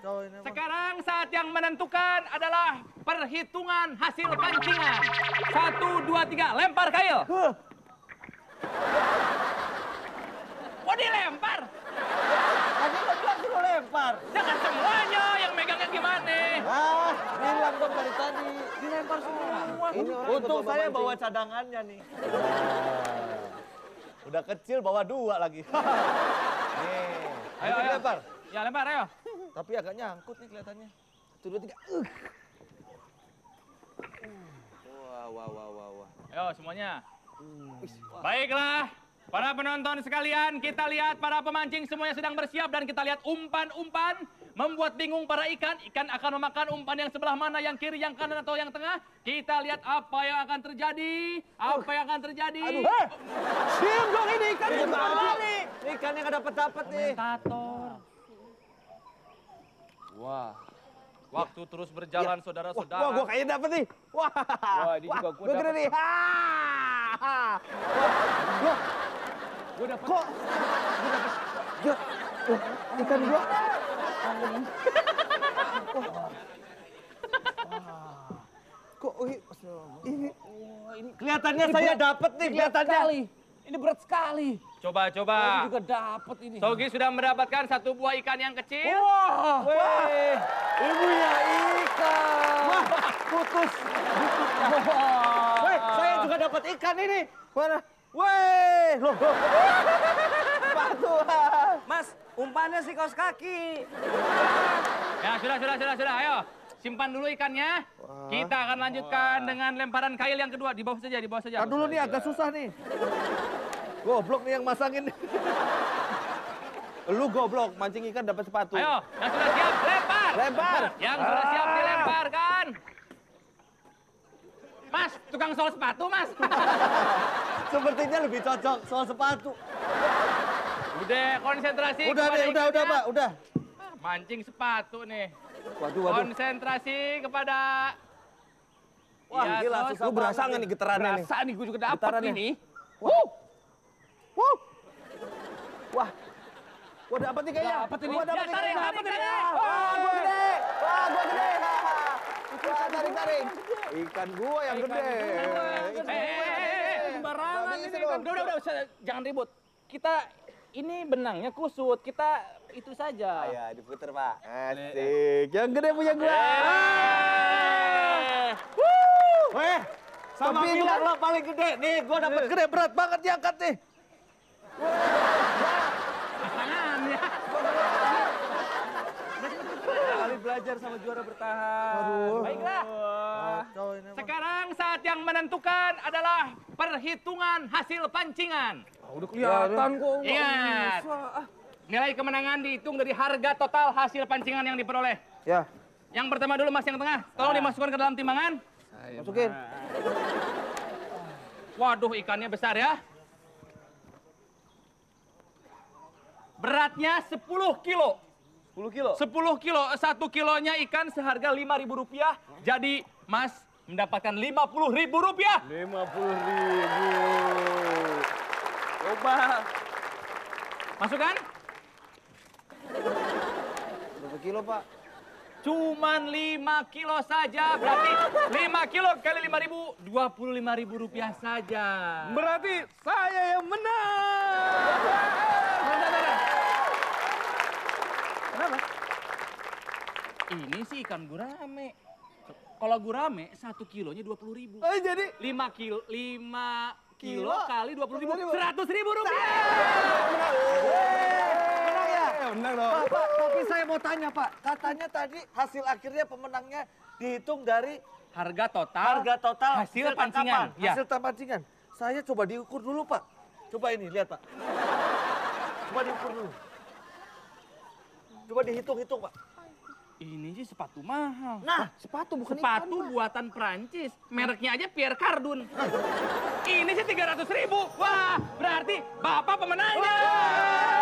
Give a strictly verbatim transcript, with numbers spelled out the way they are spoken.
Sekarang saat yang menentukan adalah perhitungan hasil pancingan. Satu, dua, tiga, lempar kail. Kok dilempar? Tadi lo bilang suruh lempar. Jangan semuanya, yang megangnya gimana? Ah, bilang dong dari tadi. Dilempar semua. Ini untung saya bawa cadangannya nih. Udah kecil bawa dua lagi. Nih, Ayo, ayo. lempar. Ya lempar, ayo. Tapi agak nyangkut nih kelihatannya. Satu, dua, tiga. Uh. Wah, wah, wah, wah, wah. Ayo semuanya. Baiklah, para penonton sekalian, kita lihat para pemancing semuanya sedang bersiap dan kita lihat umpan-umpan membuat bingung para ikan. Ikan akan memakan umpan yang sebelah mana, yang kiri, yang kanan, atau yang tengah. Kita lihat apa yang akan terjadi. Apa yang akan terjadi. Aduh, hei! Siap dong ini ikan yang balik. Ikannya nggak dapat-dapat nih. Komentator. Wah. Waktu terus berjalan, saudara-saudara. Wah, gua kayaknya dapet nih. Wah. Wah, ini juga gua Gua gede dapet. nih. Ha! Wah. Gua dapet. Kok? Gua dapet. Gua. Wah, ikan gua. Kok ini, ini, ini kelihatannya saya dapat nih, kelihatannya. Ini berat sekali. Coba, coba. Ini juga dapat ini. Sogi sudah mendapatkan satu buah ikan yang kecil. Wah, wah, Ibunya ikan. wah, putus. Weh, saya juga dapat ikan ini. Mana? Weh, loh, loh. Sepatu. Mas, umpannya sih kaos kaki. Ya, sudah, sudah, sudah, sudah. Ayo, simpan dulu ikannya. Wah. Kita akan lanjutkan Wah. dengan lemparan kail yang kedua. Di bawah saja, di bawah saja. Nah, dulu nih agak susah nih. Goblok nih yang masangin. Lu goblok, mancing ikan dapat sepatu. Ayo, yang sudah siap, lempar. Lempar. Yang sudah siap dilemparkan. Mas, tukang sol sepatu, Mas. Sepertinya lebih cocok soal sepatu. Udah, konsentrasi. Udah kepada deh, udah, ikannya. udah, Pak, udah. Mancing sepatu nih. Waduh, waduh. Konsentrasi kepada... Wah, Ya, gila, terus. susah. Lu berasa nggak nih getarannya nih? Berasa nih, gue juga dapat Getarannya. ini. Wuh. Wuh. Wah. Gua dapat nih kayaknya. Dapat ini. Gua dapat Ya, nih tarik, kayaknya. tarik, tarik. Wah, gua gede. Wah, gua gede. Wah, tarik, tarik. Ikan gua yang Ikan gede. gua yang Ikan gede. gua yang Eh, gede. eh, eh, Sembarangan Nggak ini bisa kan. dong. Udah, udah, udah, usah, jangan ribut. Kita ini benangnya kusut, kita itu saja. Ya, diputer, Pak. Asik. Yang gede punya gua. Eh. Weh, sama bilang lo paling gede. Nih, gua dapat gede, berat banget diangkat nih. Tangan ya. Kali belajar sama juara bertahan. Aduh. Baiklah. Kacau ini, Bang. Sekarang saat yang menentukan adalah perhitungan hasil pancingan. Udah kelihatan kok. Ingat, nilai kemenangan dihitung dari harga total hasil pancingan yang diperoleh. Ya, Yang pertama dulu Mas yang tengah, tolong dimasukkan ke dalam timbangan. masukin. Waduh, ikannya besar ya. Beratnya sepuluh kilo. sepuluh kilo. sepuluh kilo, satu kilonya ikan seharga lima ribu rupiah. Jadi Mas mendapatkan lima puluh ribu rupiah. lima puluh ribu. Coba. Masukkan? Berapa kilo, Pak? Cuman lima kilo saja. Berarti lima kilo kali lima ribu, dua puluh lima ribu rupiah saja. Berarti saya yang menang. Kenapa? Ini sih ikan gurame. Kalau gurame, satu kilonya dua puluh ribu. Oh, jadi Lima kilo, lima kilo Kilo? kali dua puluh ribu, ribu. seratus ribu rupiah. menang ya? Menang dong. Pak, Pak, tapi saya mau tanya, Pak. Katanya tadi hasil akhirnya pemenangnya dihitung dari Harga total, harga total hasil pancingan. tangkapan, Ya. hasil pancingan. Saya coba diukur dulu, Pak. Coba ini, lihat, Pak. Coba diukur dulu. Coba dihitung-hitung, Pak. Ini sih sepatu mahal. Nah, sepatu bukan Sepatu ikan, Pak. buatan Prancis. Mereknya aja Pierre Cardin. Ini sih tiga ratus ribu. Wah, berarti Bapak pemenangnya.